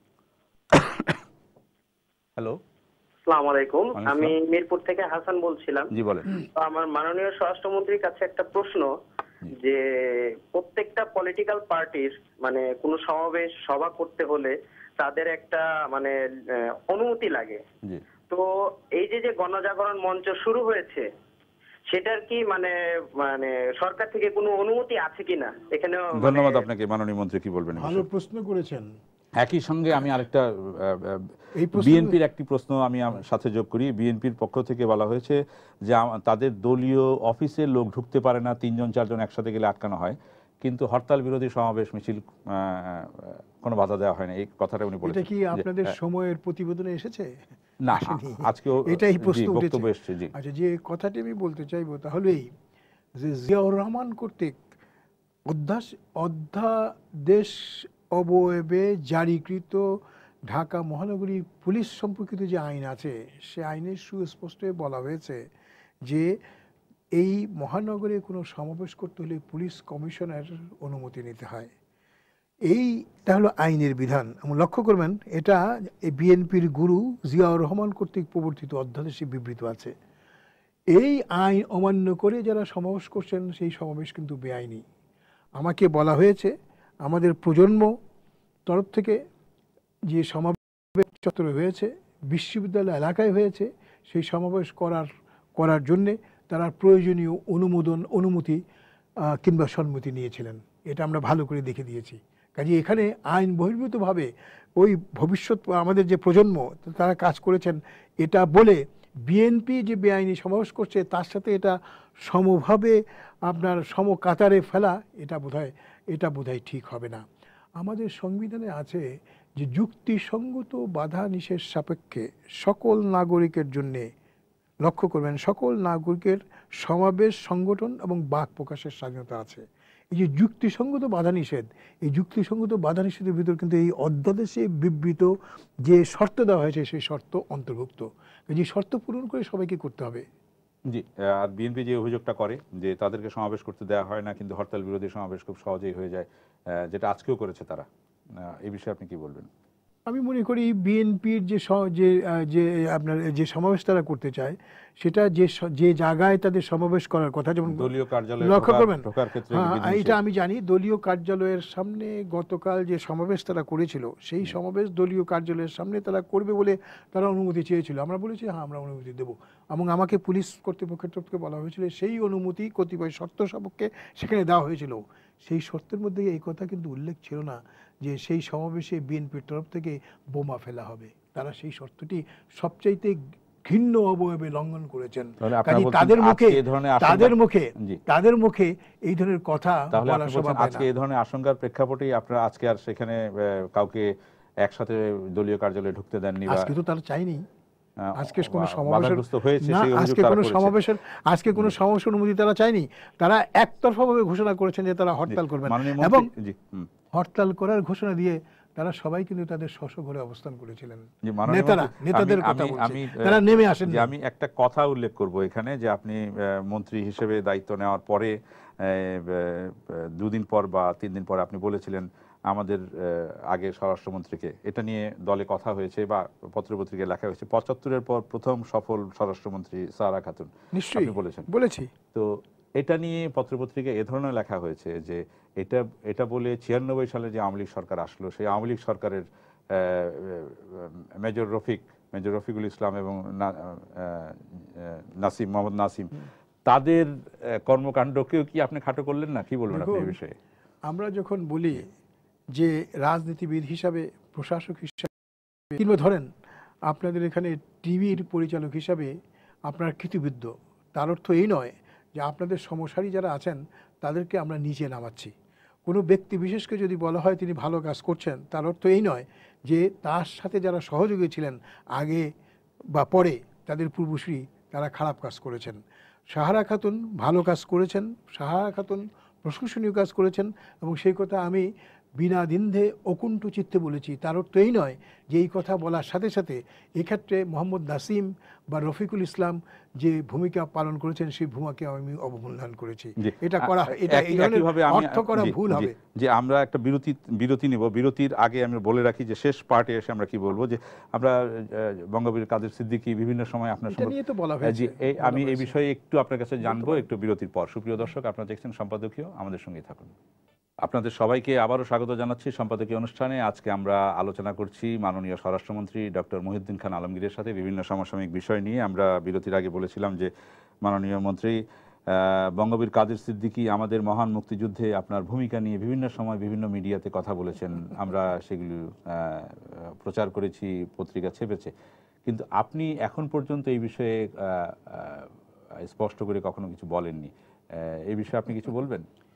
হ্যালো, আসসালামু আলাইকুম, আমি মিরপুর থেকে হাসান বলছিলাম। জি বলেন। তো আমার মাননীয় স্বরাষ্ট্রমন্ত্রীর কাছে একটা প্রশ্ন, যে প্রত্যেকটা পলিটিক্যাল পার্টির মানে কোনো সমাবেশ সভা করতে হলে তাদের একটা মানে অনুমতি লাগে। তো এই যে গণজাগরণ মঞ্চ শুরু হয়েছে, সেটার কি মানে সরকার থেকে কোনো অনুমতি আছে কিনা? এখানে ধন্যবাদ আপনাকে। মাননীয় মন্ত্রী কি বলবেন? ভালো প্রশ্ন করেছেন। একই সঙ্গে আমি আরেকটা বিএনপির একটি প্রশ্ন আমি সাথে যোগ করি। বিএনপির পক্ষ থেকে বলা হয়েছে যে তাদের দলীয় অফিসে লোক ঢুকতে পারে না, 3 জন 4 জন একসাথে গেলে আটকানো হয়, কিন্তু হরতাল বিরোধী সমাবেশ মিছিল কোনো বাধা দেওয়া হয়নি, এই কথাটা উনি বলেছেন। এটা কি আপনাদের সময়ের প্রতিবেদনে এসেছে? না, আজকেও এটাই প্রশ্ন বক্তব্য এসেছে। জি, আচ্ছা, যে কথাটি আমি বলতে চাইবো তাহলেই যে জিয়াউর রহমান কর্তৃক অধ্যাদেশ অবয়বে জারিকৃত ঢাকা মহানগরী পুলিশ সম্পর্কিত যে আইন আছে, সে আইনে সুস্পষ্ট বলা হয়েছে যে এই মহানগরে কোনো সমাবেশ করতে হলে পুলিশ কমিশনার অনুমতি নিতে হয়। এইটা হলো আইনের বিধান। এবং লক্ষ্য করবেন, এটা বিএনপির গুরু জিয়াউর রহমান কর্তৃক প্রবর্তিত অধ্যাদেশে বিবৃত আছে। এই আইন অমান্য করে যারা সমাবেশ করছেন, সেই সমাবেশ কিন্তু বেআইনি। আমাকে বলা হয়েছে আমাদের প্রজন্ম তরফ থেকে যে সমাবেশ চত্বরে হয়েছে, বিশ্ববিদ্যালয় এলাকায় হয়েছে, সেই সমাবেশ করার জন্যে তারা প্রয়োজনীয় অনুমতি কিংবা সম্মতি নিয়েছিলেন। এটা আমরা ভালো করে দেখে দিয়েছি। কাজে এখানে আইন বহির্ভূতভাবে ওই ভবিষ্যৎ আমাদের যে প্রজন্ম তারা কাজ করেছেন, এটা বলে বিএনপি যে বেআইনি সমাবেশ করছে তার সাথে এটা সমভাবে আপনার সমকাতারে ফেলা, এটা বোধহয় ঠিক হবে না। আমাদের সংবিধানে আছে যে যুক্তিসঙ্গত বাধা নিষেধ সাপেক্ষে সকল নাগরিকের জন্যে, লক্ষ্য করবেন, সকল নাগরিকের সমাবেশ, সংগঠন এবং বাক প্রকাশের স্বাধীনতা আছে। এই যে যুক্তিসঙ্গত বাধা নিষেধ, এই যুক্তিসঙ্গত বাধা নিষেধের ভিতর কিন্তু এই অধ্যাদেশে বিবৃত যে শর্ত দেওয়া হয়েছে সেই শর্ত অন্তর্ভুক্ত। যে শর্ত পূরণ করে সবাইকে করতে হবে। জি, আর বিএনপি যে অভিযোগটা করে যে তাদেরকে সমাবেশ করতে দেওয়া হয় না, কিন্তু হরতাল বিরোধী সমাবেশ খুব সহজেই হয়ে যায়, যেটা আজকেও করেছে তারা, এই বিষয়ে আপনি কি বলবেন? আমি মনে করি বিএনপির যে আপনার যে সমাবেশ তারা করতে চায়, সেটা যে জায়গায় তাদের সমাবেশ করার কথা, যেমন দলীয় কার্যালয়ে লক্ষ্য করবেন, হ্যাঁ, এটা আমি জানি। দলীয় কার্যালয়ের সামনে গতকাল যে সমাবেশ তারা করেছিল, সেই সমাবেশ দলীয় কার্যালয়ের সামনে তারা করবে বলে তারা অনুমতি চেয়েছিল। আমরা বলেছি হ্যাঁ, আমরা অনুমতি দেবো, এবং আমাকে পুলিশ কর্তৃপক্ষের তরফ থেকে বলা হয়েছিল সেই অনুমতি কতিপয় শর্ত সাপেক্ষে সেখানে দেওয়া হয়েছিল। সেই শর্তের মধ্যে এই কথা কিন্তু উল্লেখ ছিল না যে সেই সমাবেশে বিএনপির তরফ থেকে বোমা ফেলা হবে। তারা সেই শর্তটি সবচাইতে ঘৃণ্য অবয়বে লঙ্ঘন করেছেন। তাদের মুখে এই ধরনের কথা বলা শোভা পায় না। আজকে এই ধরনের আশঙ্কার প্রেক্ষাপটেই আপনারা আজকে আর সেখানে কাউকে একসাথে দলীয় কার্যালয়ে ঢুকতে দেননি। আজকে তো তারা চায়নি। আজকে কোনো সমাবেশের অনুমতি তারা চায়নি। তারা একতরফাভাবে ঘোষণা করেছেন যে তারা হরতাল করবেন, এবং হরতাল করার ঘোষণা দিয়ে তারা সবাই কিন্তু তাদের স্ব ঘরে অবস্থান করেছিলেন। নেতাদের কথা বলছি, তারা নেমে আসেন। আমি একটা কথা উল্লেখ করব এখানে, যে আপনি মন্ত্রী হিসেবে দায়িত্ব নেওয়ার পরে 2 দিন পর বা 3 দিন পর আপনি বলেছিলেন আমাদের আগে স্বরাষ্ট্রমন্ত্রীকে, এটা নিয়ে দলে কথা হয়েছে বা পত্রপত্রিকায় লেখা হয়েছে, 75-এর পর প্রথম সফল স্বরাষ্ট্রমন্ত্রী সারা খাতুন, আপনি বলেছি। তো এটা নিয়ে পত্রপত্রিকায় এ ধরনের লেখা হয়েছে যে এটা বলে 96 সালে যে আওয়ামী লীগ সরকার আসলো, সেই আওয়ামী লীগ সরকারের মেজর রফিকুল ইসলাম এবং মোহাম্মদ নাসিম, তাদের কর্মকাণ্ডকেও কি আপনি খাটো করলেন না? কি বলবেন আপনি এই বিষয়ে? আমরা যখন বলি যে রাজনীতিবিদ হিসাবে, প্রশাসক হিসাবে, কিংবা ধরেন আপনাদের এখানে টিভির পরিচালক হিসাবে আপনার কৃতবিদ্য, তার অর্থ এই নয় যে আপনাদের সমসারী যারা আছেন তাদেরকে আমরা নিচে নামাচ্ছি। কোনো ব্যক্তি বিশেষকে যদি বলা হয় তিনি ভালো কাজ করছেন, তার অর্থ এই নয় যে তার সাথে যারা সহযোগী ছিলেন আগে বা পরে, তাদের পূর্বসূরি, তারা খারাপ কাজ করেছেন। সাহারা খাতুন ভালো কাজ করেছেন, সাহারা খাতুন প্রশংসনীয় কাজ করেছেন, এবং সেই কথা আমি বিনা দ্বিন্ধে অকুণ্ঠ চিত্তে বলেছি। তার অর্থ এই নয় যে এই কথা বলার সাথে সাথে এক্ষেত্রে মোহাম্মদ নাসিম বা রফিকুল ইসলাম যে ভূমিকা পালন করেছেন সেই ভূমিকাকে আমি অবমূল্যায়ন করেছি। এটা অর্থ করা ভুল হবে। যে আমরা একটা বিরতি নিব। বিরতির আগে আমি বলে রাখি যে শেষ পার্টে এসে আমরা কি বলবো, যে আমরা বঙ্গবীর কাদের সিদ্দিকী বিভিন্ন সময় আপনার আমি এই বিষয়ে একটু আপনার কাছে জানবো একটু বিরতির পর। সুপ্রিয় দর্শক, আপনারা দেখছেন সম্পাদকীয়, আমাদের সঙ্গেই থাকুন। আপনাদের সবাইকে আবারও স্বাগত জানাচ্ছি সম্পাদকীয় অনুষ্ঠানে। আজকে আমরা আলোচনা করছি মাননীয় স্বরাষ্ট্রমন্ত্রী ডক্টর মহিউদ্দিন খান আলমগীরের সাথে বিভিন্ন সমসাময়িক বিষয় নিয়ে। আমরা বিরতির আগে বলেছিলাম যে মাননীয় মন্ত্রী বঙ্গবীর কাদের সিদ্দিকী আমাদের মহান মুক্তিযুদ্ধে আপনার ভূমিকা নিয়ে বিভিন্ন সময় বিভিন্ন মিডিয়াতে কথা বলেছেন, আমরা সেগুলো প্রচার করেছি, পত্রিকা ছেপেছে, কিন্তু আপনি এখন পর্যন্ত এই বিষয়ে স্পষ্ট করে কখনো কিছু বলেননি। এই বিষয়ে আপনি কিছু বলবেন?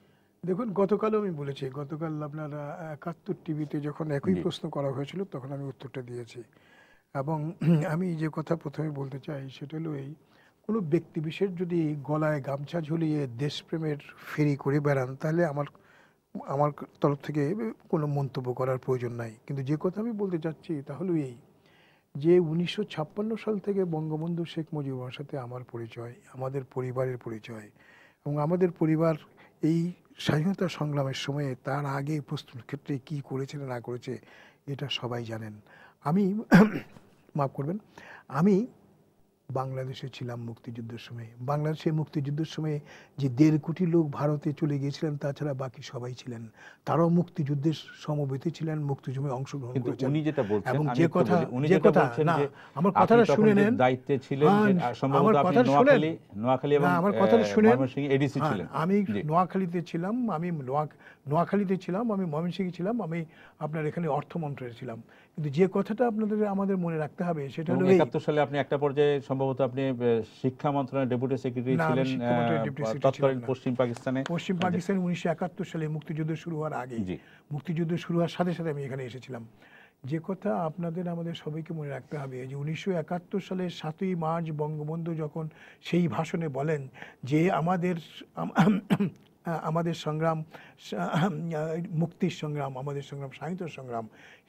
দেখুন, গতকালও আমি বলেছি, গতকাল আপনার ৭১ টিভিতে যখন একই প্রশ্ন করা হয়েছিল তখন আমি উত্তরটা দিয়েছি। এবং আমি যে কথা প্রথমে বলতে চাই সেটা হলো এই, কোনো ব্যক্তি বিশেষ যদি গলায় গামছা ঝুলিয়ে দেশপ্রেমের ফেরি করে বেড়ান তাহলে আমার আমার তরফ থেকে কোনো মন্তব্য করার প্রয়োজন নাই। কিন্তু যে কথা আমি বলতে চাচ্ছি তা হলো এই, যে ১৯৫৬ সাল থেকে বঙ্গবন্ধু শেখ মুজিবুর সাথে আমার পরিচয়, আমাদের পরিবারের পরিচয়, এবং আমাদের পরিবার এই স্বাধীনতা সংগ্রামের সময়ে তার আগে প্রস্তুত ক্ষেত্রে কী করেছে না করেছে এটা সবাই জানেন। আমি মাফ করবেন, আমি বাংলাদেশে ছিলাম মুক্তিযুদ্ধের সময়। বাংলাদেশে মুক্তিযুদ্ধের সময় যে ১.৫ কোটি লোক ভারতে চলে গিয়েছিলেন তাছাড়া বাকি সবাই ছিলেন, তারাও মুক্তিযুদ্ধের সমবেতী ছিলেন, মুক্তিযুদ্ধে অংশগ্রহণ করেছেন। উনি যেটা বলছেন, এবং আমি যে একটু কথা বলি, উনি যেটা বলছেন না, যে আমার কথাটা শুনে নেন, দায়িত্বে ছিলেন যে সম্ভবত আপনি নোয়াখালী এবং আমার কথাটা শুনে, ময়মনসিংহে এডিসি ছিলেন। আমি নোয়াখালীতে ছিলাম, আমি নোয়াখালীতে ছিলাম, আমি ময়মনসিংহে ছিলাম, আমি আপনার এখানে অর্থমন্ত্রী ছিলাম। কিন্তু যে কথাটা আমাদের মনে রাখতে হবে সেটা হলো ৭১ সালে আপনি একটা পর্যায়ে সম্ভবত আপনি শিক্ষা মন্ত্রণালয়ের ডেপুটি সেক্রেটারি ছিলেন তৎকালীন পশ্চিম পাকিস্তানে। ১৯৭১ সালে মুক্তিযুদ্ধ শুরু হওয়ার আগে, মুক্তিযুদ্ধ শুরু হওয়ার সাথে সাথে আমি এখানে এসেছিলাম। যে কথা আমাদের সবাইকে মনে রাখতে হবে যে ১৯৭১ সালের ৭ই মার্চ বঙ্গবন্ধু যখন সেই ভাষণে বলেন যে আমাদের সংগ্রাম মুক্তির সংগ্রাম, আমাদের সংগ্রাম স্বাধীনতার সংগ্রাম,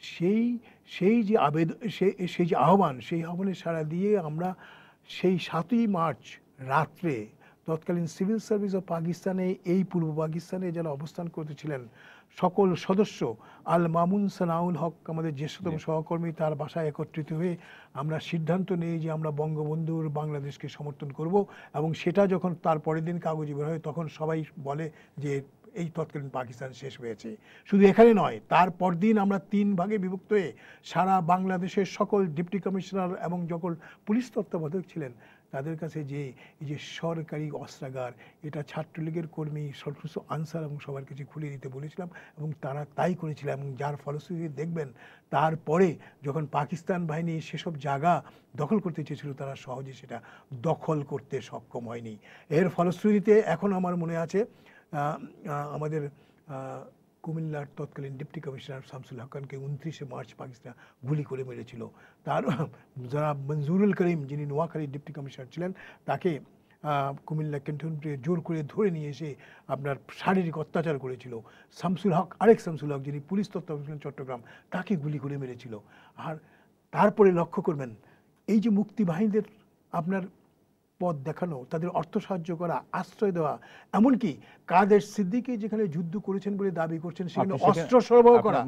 সেই যে আহ্বান, সেই আহ্বানের সাড়া দিয়ে আমরা সেই ৭ই মার্চ রাত্রে তৎকালীন সিভিল সার্ভিস অফ পাকিস্তানে, এই পূর্ব পাকিস্তানে যারা অবস্থান করতেছিলেন সকল সদস্য, আল মামুন সানাউল হক আমাদের জ্যেষ্ঠতম সহকর্মী, তার বাসায় একত্রিত হয়ে আমরা সিদ্ধান্ত নিই যে আমরা বঙ্গবন্ধুর বাংলাদেশকে সমর্থন করব। এবং সেটা যখন তার পরের দিন কাগজে বের হয় তখন সবাই বলে যে এই তৎকালীন পাকিস্তান শেষ হয়েছে। শুধু এখানে নয়, তার পরদিন আমরা ৩ ভাগে বিভক্ত হয়ে সারা বাংলাদেশের সকল ডিপ্টি কমিশনার এবং সকল পুলিশ তত্ত্বাবধায়ক ছিলেন তাদের কাছে যে এই যে সরকারি অস্ত্রাগার, এটা ছাত্রলীগের কর্মী সর্বোচ্চ আনসার এবং সবার কাছে খুলে দিতে বলেছিলাম এবং তারা তাই করেছিল। এবং যার ফলশ্রুতিতে দেখবেন তারপরে যখন পাকিস্তান বাহিনী সেসব জায়গা দখল করতে চেয়েছিল তারা সহজে সেটা দখল করতে সক্ষম হয়নি। এর ফলশ্রুতিতে এখন আমার মনে আছে আমাদের কুমিল্লার তৎকালীন ডিপ্টি কমিশনার শামসুল হককে ২৯শে মার্চ পাকিস্তান গুলি করে মেরেছিল। তার যারা মঞ্জুরুল করিম, যিনি নোয়াখালীর ডিপ্টি কমিশনার ছিলেন, তাকে কুমিল্লা ক্যান্টনমেন্টে জোর করে ধরে নিয়ে এসে আপনার শারীরিক অত্যাচার করেছিল। শামসুল হক, আরেক শামসুল হক যিনি পুলিশ তত্ত্বাবধায়ক ছিলেন চট্টগ্রাম, তাকে গুলি করে মেরেছিল। আর তারপরে লক্ষ্য করবেন এই যে মুক্তি বাহিনীদের আপনার পথ দেখানো, তাদের অর্থ সাহায্য করা, আশ্রয় দেওয়া, এমনকি কাদের সিদ্দিকী যেখানে যুদ্ধ করেছেন বলে দাবি করছেন সেখানে অস্ত্র সরবরাহ করা,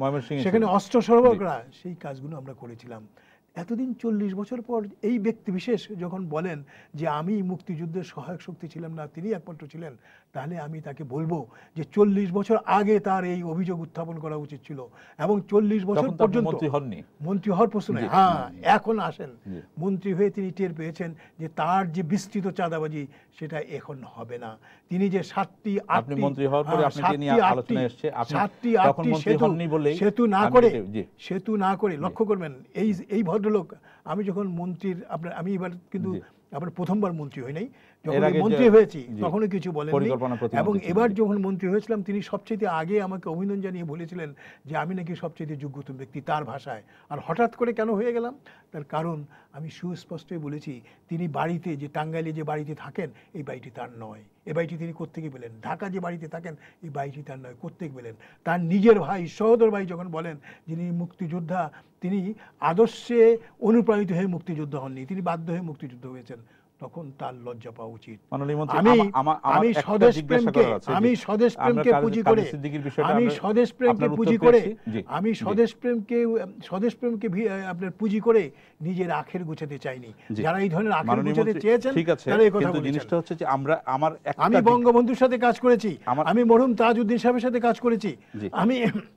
সেই কাজগুলো আমরা করেছিলাম। এতদিন ৪০ বছর পর এই ব্যক্তি বিশেষ যখন বলেন যে আমি মুক্তিযুদ্ধের সহায়ক শক্তি ছিলাম না, তিনি একমাত্র ছিলেন, তাহলে আমি তাকে বলবো যে ৪০ বছর আগে তার এই অভিযোগ উত্থাপন করা উচিত ছিল। এবং ৪০ বছর পর্যন্ত মন্ত্রী হওয়ার প্রশ্ন নেই। হ্যাঁ, এখন আসেন মন্ত্রী হয়ে তিনি টের পেয়েছেন যে তার যে বিস্তৃত চাঁদাবাজি সেটা এখন হবে না। তিনি যে ৭টি সেতু না করে লক্ষ্য করবেন এই ভদ্রলোক, আমি যখন মন্ত্রীর আমি এবার কিন্তু আপনার প্রথমবার মন্ত্রী হই নাই, যখন মন্ত্রী হয়েছি তখনও কিছু বলেননি। এবং এবার যখন মন্ত্রী হয়েছিলাম তিনি সবচেয়ে আগে আমাকে অভিনন্দন জানিয়ে বলেছিলেন যে আমি নাকি সবচেয়ে যোগ্যতম ব্যক্তি, তার ভাষায়। আর হঠাৎ করে কেন হয়ে গেলাম, তার কারণ আমি সুস্পষ্টই বলেছি, তিনি বাড়িতে যে টাঙ্গাইলে যে বাড়িতে থাকেন এই বাড়িটি তার নয়। এই বাড়িটি তিনি কোত্থেকে পেলেন? ঢাকা যে বাড়িতে থাকেন এই বাড়িটি তার নয়, কোত্থেকে পেলেন? তার নিজের ভাই, সহোদর ভাই যখন বলেন যিনি মুক্তিযোদ্ধা, তিনি আদর্শে অনুপ্রাণিত হয়ে মুক্তিযোদ্ধা হননি, তিনি বাধ্য হয়ে মুক্তিযুদ্ধ হয়েছেন, তখন তার লজ্জা পাওয়া উচিত। আমি স্বদেশপ্রেমকে আপনার পুঁজি করে নিজের আখের গুছাতে চাইনি। যারা এই ধরনের আখের গুছাতে চেয়েছেন তারা এই কথা বলেছেন। আমি বঙ্গবন্ধুর সাথে কাজ করেছি, আমি মরহুম তাজউদ্দিন সাহেবের সাথে কাজ করেছি, আমি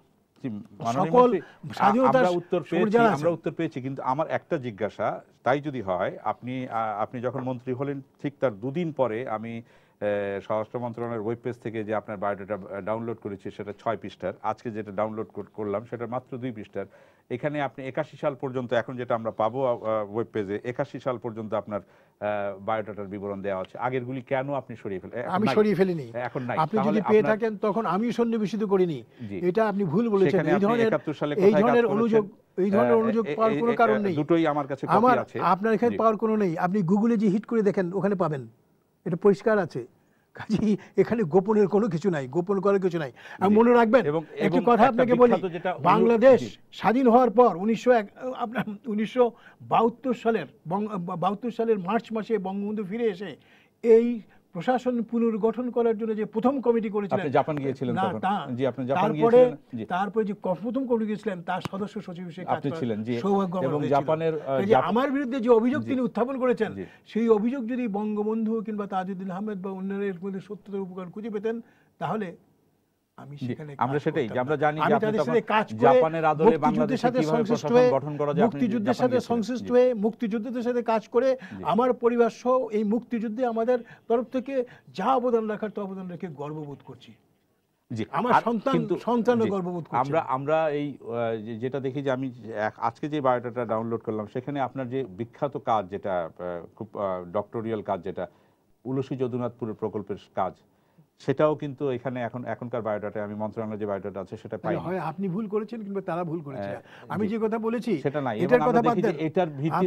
আমরা উত্তর পেয়েছি। কিন্তু আমার একটা জিজ্ঞাসা, তাই যদি হয়, আপনি যখন মন্ত্রী হলেন ঠিক তার 2 দিন পরে আমি স্বরাষ্ট্র মন্ত্রণালয়ের ওয়েব পেজ থেকে যে আপনার বায়োডাটা ডাউনলোড করেছি সেটা 6 পৃষ্ঠার, আজকে যেটা ডাউনলোড করলাম সেটা মাত্র 2 পৃষ্ঠার। এখানে আপনি 81 সাল পর্যন্ত, এখন যেটা আমরা পাবো ওয়েব পেজে, 81 সাল পর্যন্ত আপনার বায়োডাটার বিবরণ দেওয়া আছে। আগেরগুলি কেন আপনি সরিয়ে ফেলেন? আমি সরিয়ে ফেলিনি, এখন নাই। আপনি যদি পেয়ে থাকেন তখন আমি সন্নিবেশিত করিনি, এটা আপনি ভুল বলেছেন। এই ধরনের অনুযোগ পাওয়ার কোনো কারণ নেই। দুটোই আমার কাছে কপি আছে, আপনার এখানে পাওয়ার কোনো নেই। আপনি গুগলে যে হিট করে দেখেন ওখানে পাবেন, এটা পরিষ্কার আছে। কাজেই এখানে গোপনের কোনো কিছু নাই, গোপন করার কিছু নাই। আর মনে রাখবেন একটি কথা আপনাকে বলি, বাংলাদেশ স্বাধীন হওয়ার পর 1972 সালের মার্চ মাসে বঙ্গবন্ধু ফিরে এসে এই প্রশাসন পুনর্গঠন করার জন্য যে প্রথম কমিটি করেছিলেন, জাপান গিয়েছিলেন তখন। জি, আপনি জাপান তারপরে গিয়েছিলেন। যে প্রথম কমিটি গিয়েছিলেন তার সদস্য সচিব হিসেবে আপনি ছিলেন। জি, সৌভাগ্য এবং জাপানের আমার বিরুদ্ধে যে অভিযোগ তিনি উত্থাপন করেছেন, সেই অভিযোগ যদি বঙ্গবন্ধু কিংবা তাজউদ্দিন আহমেদ বা অন্যের মধ্যে সত্যতার উপকার খুঁজে পেতেন, তাহলে আমি সেখানে আমরা সেটাই যে আমরা জানি যে আপনি তখন জাপানের আদলে বাংলাদেশে কিভাবে প্রশাসন গঠন করা যায়, মুক্তিযুদ্ধের সাথে সংশ্লিষ্ট হয়ে মুক্তিযুদ্ধের সাথে কাজ করে আমার পরিবার সহ এই মুক্তিযুদ্ধে আমাদের তরফ থেকে যা অবদান রাখার তো অবদান রেখে গর্ববোধ করছি। জি, আমার সন্তানও গর্ববোধ করছে। আমরা এই যেটা দেখি যে আমি আজকে যে বায়োডাটা ডাউনলোড করলাম, সেখানে আপনার যে বিখ্যাত কাজ, যেটা খুব ডক্টরিয়াল কাজ, যেটা উলসি যদুনাথপুরের প্রকল্পের কাজ, সেটাও কিন্তু এখানে এখনকার বায়োডাটায় আমি মন্ত্রণালয়ের যে বায়োডাটা আছে সেটা পাই। হয় আপনি ভুল করেছেন কিংবা তারা ভুল করেছে, আমি যে কথা বলেছি সেটা নাই। এটার কথা বাদ দেন। এটার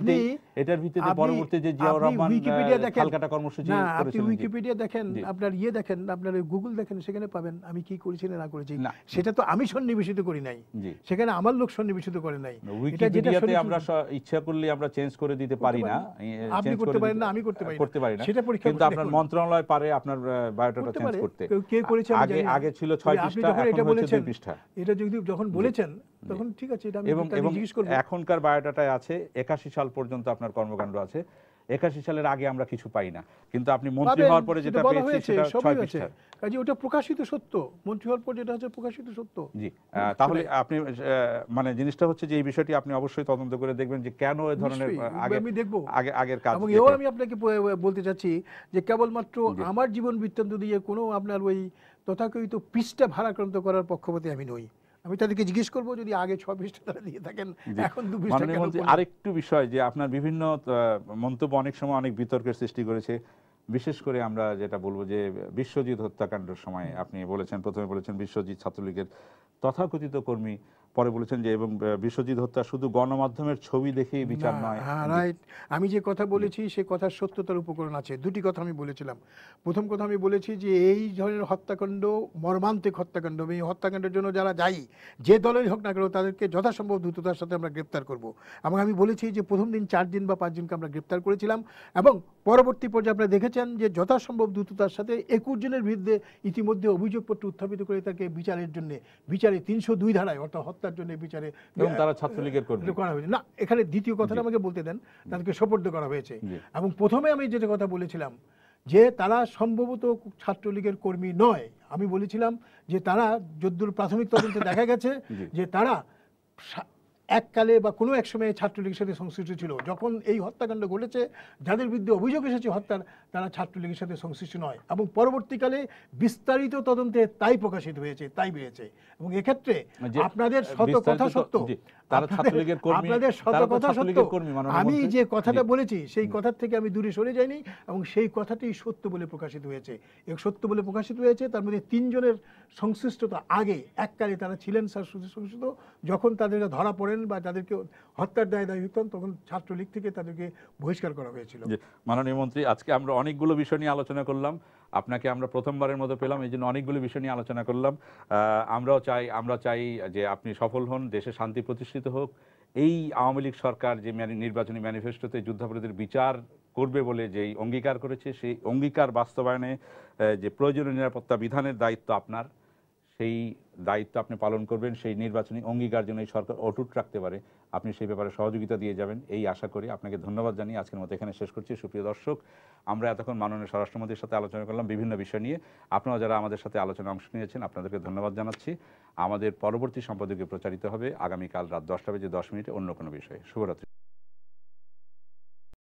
ভিত্তিতে পরবর্তীতে যে জিয়াউর রহমান হালকাটা কর্মসূচি করেছিলেন। আপনি উইকিপিডিয়া দেখেন, আপনার দেখেন, আপনার গুগল দেখেন, সেখানে পাবেন আমি কি করেছি না করেছি। সেটা তো আমি সন্নিবেশিত করি নাই, সেখানে আমার লোক সন্নিবেশিত করে নাই। উইকিপিডিয়াতে আমরা ইচ্ছা করলে আমরা চেঞ্জ করে দিতে পারি না, আপনি করতে পারেন না, আমি করতে পারি না। সেটা পরীক্ষা কিন্তু আপনার মন্ত্রণালয় পারে আপনার বায়োডাটা চেঞ্জ করতে। কে করেছে আগে ছিল 6 পৃষ্ঠা, এখন হচ্ছে 2 পৃষ্ঠা। এটা যদি যখন বলেছেন তখন ঠিক আছে, এটা আমি জিজ্ঞেস করব। এখনকার বায়োডাটায় আছে 81 সাল পর্যন্ত আপনার কর্মকাণ্ড আছে। 81 সালের আগে আমরা কিছু পাই না, কিন্তু আপনি মন্ত্রী হওয়ার পরে যেটা পেয়েছেন সেটা 6 পৃষ্ঠা। কাজে ওটা প্রকাশিত সত্য, মন্ত্রী হওয়ার পর যেটা হচ্ছে প্রকাশিত সত্য। জি, তাহলে আপনি মানে জিনিসটা হচ্ছে যে এই বিষয়টি আপনি অবশ্যই তদন্ত করে দেখবেন যে কেন এই ধরনের আমি দেখব আগের কাজ। এবং আমি আপনাকে বলতে চাচ্ছি যে কেবলমাত্র আমার জীবন বৃত্তান্ত দিয়ে কোনো আপনার ওই তথাকথিত পৃষ্ঠা ভারাক্রান্ত করার পক্ষপাতী আমি নই। আমি তাদেরকে জিজ্ঞেস করবো যদি আগে 6 পৃষ্ঠা তারা দিয়ে থাকেন, এখন 2 পৃষ্ঠা কেন? আরেকটু বিষয় যে আপনার বিভিন্ন মন্তব্য অনেক সময় অনেক বিতর্কের সৃষ্টি করেছে। বিশেষ করে আমরা যেটা বলবো যে বিশ্বজিৎ হত্যাকাণ্ডের সময় আপনি বলেছেন, প্রথমে বলেছেন বিশ্বজিৎ ছাত্রলীগের তথাকথিত কর্মী, পরে বলেছেন যে এবং বিশ্বজিৎ হত্যা শুধু গণমাধ্যমের ছবি দেখেই বিচার নয়। হ্যাঁ, রাইট। আমি যে কথা বলেছি সে কথার সত্যতার উপকরণ আছে। দুটি কথা আমি বলেছিলাম। প্রথম কথা আমি বলেছি যে এই ধরনের হত্যাকাণ্ড মর্মান্তিক হত্যাকাণ্ড, এই হত্যাকাণ্ডের জন্য যারা দায়ী, যে দলেরই হোক না কেন, তাদেরকে যথাসম্ভব দ্রুততার সাথে আমরা গ্রেপ্তার করব। এবং আমি বলেছি যে প্রথম দিন 4 দিন বা 5 জনকে আমরা গ্রেপ্তার করেছিলাম, এবং পরবর্তী পর্যায়ে আপনারা দেখেছেন যে যথাসম্ভব দ্রুততার সাথে 21 জনের বিরুদ্ধে ইতিমধ্যে অভিযোগপত্র উত্থাপিত করে তাকে বিচারের জন্য, বিচারে 302 ধারায় অর্থাৎ হত্যার জন্য বিচারে তারা ছাত্রলীগের কর্মী করা হয়েছে। না, এখানে দ্বিতীয় কথাটা আমাকে বলতে দেন, তাদেরকে সোপর্দ করা হয়েছে। এবং প্রথমে আমি যেটা কথা বলেছিলাম যে তারা সম্ভবত ছাত্রলীগের কর্মী নয়, আমি বলেছিলাম যে তারা যদ্দূর প্রাথমিক তদন্তে দেখা গেছে যে তারা এককালে বা কোনো এক সময়ে ছাত্রলীগের সাথে সংশ্লিষ্ট ছিল। যখন এই হত্যাকাণ্ড ঘটেছে, যাদের বিরুদ্ধে অভিযোগ এসেছে হত্যার, তারা ছাত্রলীগের সাথে সংশ্লিষ্ট নয়। এবং পরবর্তীকালে বিস্তারিত তদন্তে তাই প্রকাশিত হয়েছে, তাই বেরিয়েছে। এবং এক্ষেত্রে আপনাদের শত কথা সত্য, আপনাদের শত কথা সত্য, আমি যে কথাটা বলেছি সেই কথার থেকে আমি দূরে সরে যাইনি, এবং সেই কথাটি সত্য বলে প্রকাশিত হয়েছে। সত্য বলে প্রকাশিত হয়েছে, তার মধ্যে 3 জনের সংশ্লিষ্টতা আগে এককালে তারা ছিলেন সংশ্লিষ্ট। যখন তাদেরকে ধরা পড়েন বা তাদেরকে হত্যার দায় দায়িত্ব, তখন ছাত্রলীগ থেকে তাদেরকে বহিষ্কার করা হয়েছিল। মাননীয় মন্ত্রী, আজকে আমরা অনেকগুলো বিষয় নিয়ে আলোচনা করলাম। আপনাকে আমরা প্রথমবারের মতো পেলাম, এই জন্য অনেকগুলো বিষয় নিয়ে আলোচনা করলাম। আমরা চাই যে আপনি সফল হন, দেশে শান্তি প্রতিষ্ঠিত হোক। এই আওয়ামী লীগ সরকার যে নির্বাচনী ম্যানিফেস্টোতে যুদ্ধাপরাধীদের বিচার করবে বলে যেই অঙ্গীকার করেছে, সেই অঙ্গীকার বাস্তবায়নে যে প্রয়োজনীয় নিরাপত্তা বিধানের দায়িত্ব আপনার, সেই দায়িত্ব আপনি পালন করবেন। সেই নির্বাচনী অঙ্গীকার যেন এই সরকার অটুট রাখতে পারে, আপনি সেই ব্যাপারে সহযোগিতা দিয়ে যাবেন, এই আশা করি। আপনাকে ধন্যবাদ জানিয়ে আজকের মতো এখানে শেষ করছি। সুপ্রিয় দর্শক, আমরা এতক্ষণ মাননীয় স্বরাষ্ট্রমন্ত্রীর সাথে আলোচনা করলাম বিভিন্ন বিষয় নিয়ে। আপনারা যারা আমাদের সাথে আলোচনায় অংশ নিয়েছেন, আপনাদেরকে ধন্যবাদ জানাচ্ছি। আমাদের পরবর্তী সম্পাদকীয় প্রচারিত হবে আগামীকাল রাত 10টা বেজে 10 মিনিটে অন্য কোনো বিষয়ে। শুভরাত্রি।